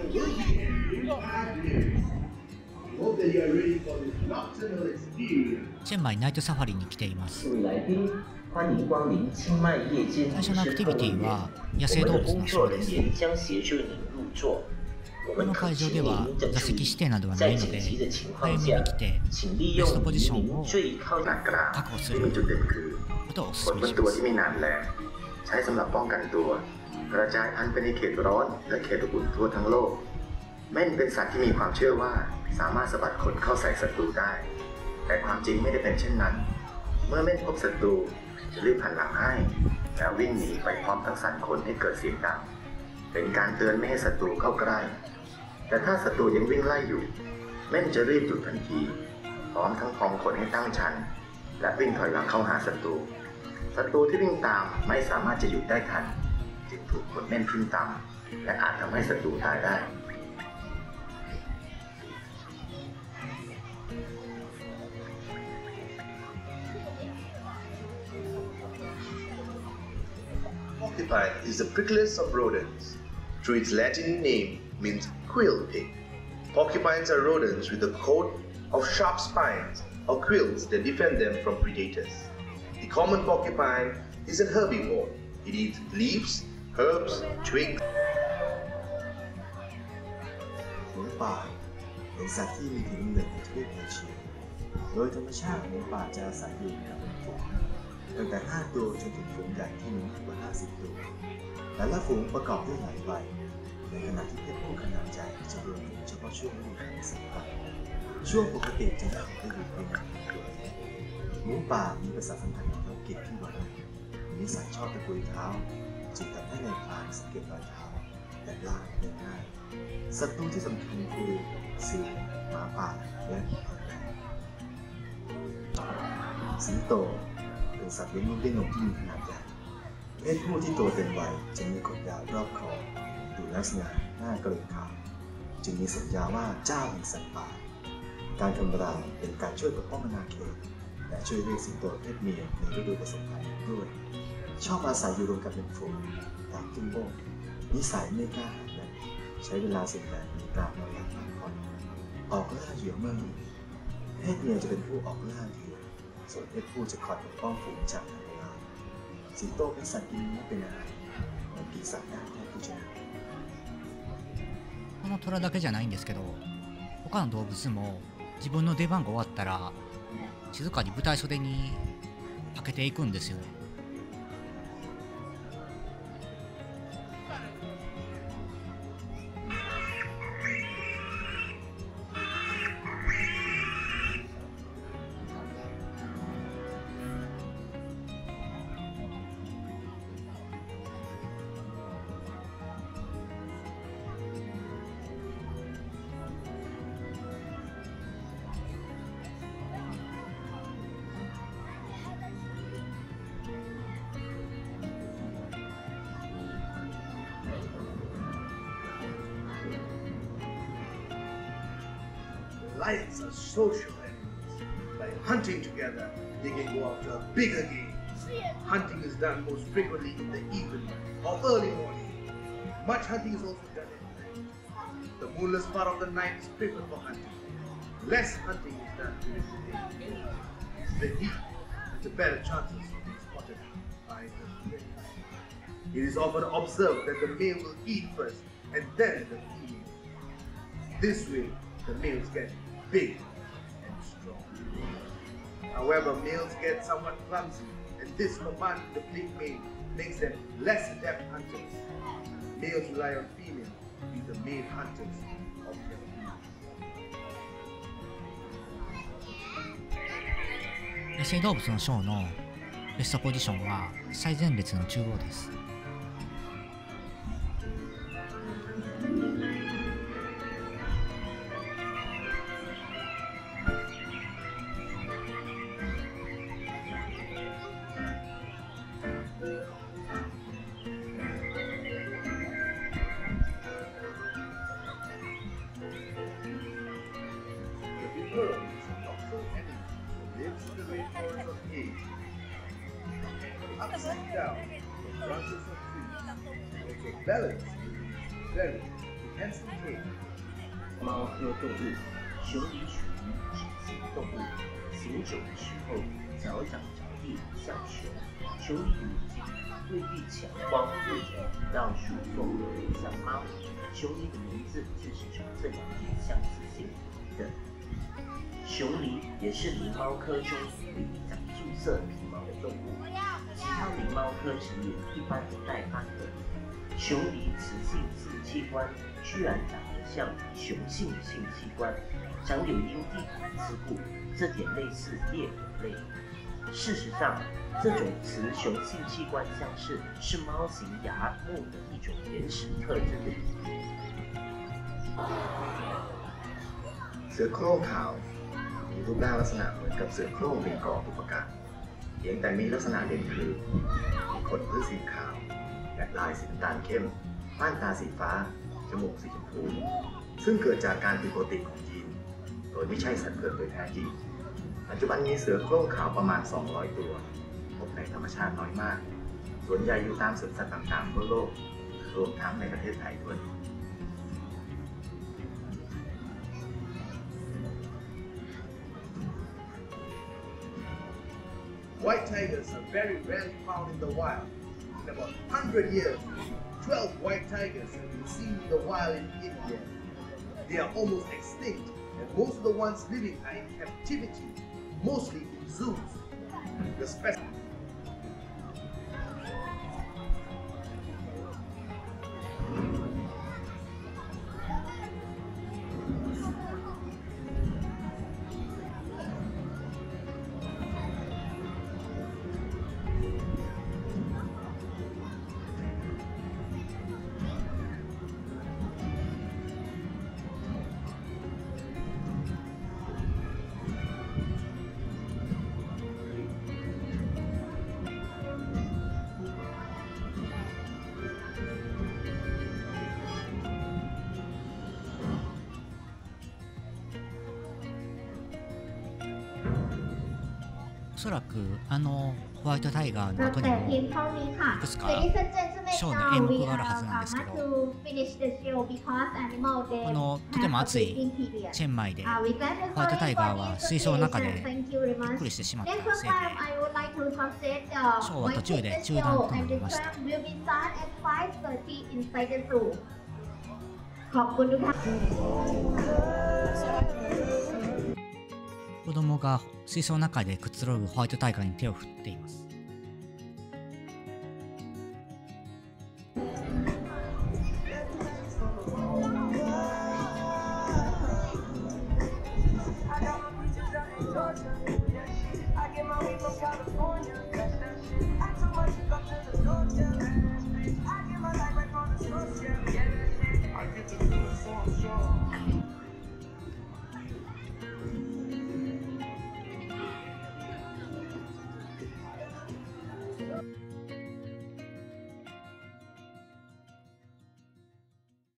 チェンマイナイトサファリに来ています。 欢迎光临清迈夜间最初のアクティビティは野生動物のショーです。この会場では座席指定などはないので、早めに来てベストポジションを確保することをお勧めします。 ใช้สำหรับป้องกันตัวกระจายพันธุ์ไปในเขตร้อนและเขตอบอุ่นทั่วทั้งโลกเม่นเป็นสัตว์ที่มีความเชื่อว่าสามารถสะบัดขนเข้าใส่ศัตรูได้แต่ความจริงไม่ได้เป็นเช่นนั้นเมื่อเม่นพบศัตรูจะรีบหันหลังให้แล้ววิ่งหนีไปพร้อมทั้งสั่นขนให้เกิดเสียงดังเป็นการเตือนไม่ให้ศัตรูเข้าใกล้แต่ถ้าศัตรูยังวิ่งไล่อยู่เม่นจะรีบหยุดทันทีพร้อมทั้งพองขนให้ตั้งชันและวิ่งถอยหลังเข้าหาศัตรูที่วิ่งตามไม่สามารถจะหยุดได้ทันจึงถูกขนเม่นทิ่มตำและอาจทำให้ศัตรูตายได้ Porcupine is the prickliest of rodents. Through its Latin name means quill pig. Porcupines are rodents with a coat of sharp spines or quills that defend them from predators. The common porcupine is an herbivore. It eats leaves, herbs, twigs. หมูป่าเป็นสัตว์ที่มีถิ่นกำเนิดในทวีปเอเชียโดยธรรมชาติหมูป่าจะอาศัยอยู่กับเป็นฝูงตั้งแต่5ตัวจนถึงฝูงใหญ่ที่มีมากกว่า50ตัวแต่ละฝูงประกอบด้วยหลายวัยในขณะที่เพศผู้ขนาดใหญ่จะรวมฝูงเฉพาะช่วงฤดูกาลสำคัญช่วงปกติจะได้อยู่เพียงตัวหมูป่ามีประสาทสัมผัสทางธุรกิจที่ไวมีนิสัยชอบตะกุยเท้าจึงทำให้ในพรานสังเกตรอยเท้าแต่ล่าได้ง่ายศัตรูที่สำคัญคือเสือหมาป่าและสิงโตเป็นสัตว์เลี้ยงลูกด้วยนมที่มีขนาดใหญ่เพศผู้ที่โตเต็มวัยจะมีขนยาวรอบคอดูลักษณะหน้าเกรงขามจึงมีสมญาว่าเจ้าแห่งสัตว์ป่าการทำรังเป็นการช่วยปกป้องอาณาเขตและช่วยเรียกสิงโตเพศเมียในฤดูผสมพันธุ์ด้วยชอบอาศัยอยู่รวมกันเป็นฝูงตามทุ่งโป่งนิสัยไม่กล้าหาญใช้เวลาส่วนใหญ่ในการนอนหลับพักผ่อนออกล่าเหยื่อเมื่อมีเพศเมียจะเป็นผู้ออกล่าเหยื่อส่วนเพศผู้จะคอยปกป้องฝูงจากอันตรายสิงโตเป็นสัตว์กินเนื้อเป็นอาหารเหมือนปีศาจแทบทุกชนิดこの虎だけじゃないんですけど、他の動物も自分の出番が終わったら静かに舞台袖にかけていくんですよね。 Lions are social animals. By hunting together, they can go after a bigger game. Hunting is done most frequently in the evening or early morning. Much hunting is also done at night. The moonless part of the night is preferred for hunting. Less hunting is done during the day. The heat has the better chances of being spotted by the prey. It is often observed that the male will eat first and then the female. This way, the males get big and strong. However, males get somewhat clumsy, and this command of the big male makes them less adept hunters. Males rely on females to be the main hunters of their breed. 野生動物のショーのベストポジションは最前列の中央です。 Upside down, branches of trees. Also balance is very handsome tail. 猫科动物，熊狸属于齿形动物，行走的时候脚掌着地像熊。熊狸的眼睛未必强光或者绕树风格像猫。熊狸的名字就是从这两点相似性来的。熊狸也是狸猫科中唯一长注色皮毛的动物，其他狸猫科成员一般都带斑的。熊狸雌性性器官居然长得像雄性的性器官，长有阴蒂刺骨，这点类似鬣狗类。事实上，这种雌雄性器官相似是猫形牙目的一种原始特征的隐喻。 เสือโคร่งขาวมีรูปร่างลักษณะเหมือนกับเสือโคร่งเบงกอลทุกประการเพียงแต่มีลักษณะเด่นคือมีขนพื้นสีขาวและลายสีน้ำตาลเข้มม่านตาสีฟ้าจมูกสีชมพูซึ่งเกิดจากการผิดปกติของยีนโดยไม่ใช่สัตว์เกิดโดยแท้จริงปัจจุบันมีเสือโคร่งขาวประมาณ 200 ตัวพบในธรรมชาติน้อยมากส่วนใหญ่อยู่ตามสวนสัตว์ต่างๆทั่วโลกรวมทั้งในประเทศไทยด้วย White tigers are very rarely found in the wild. In about 100 years, 12 white tigers have been seen in the wild in India. They are almost extinct, and most of the ones living are in captivity, mostly in zoos. The おそらくホワイトタイガーの後にもいくつかショーの演目があるはずなんですけど、このとても暑いチェンマイでホワイトタイガーは水槽の中でびっくりしてしまったせいでショーは途中で中断となりました。子供が水槽の中でくつろぐホワイトタイガーに手を振っています。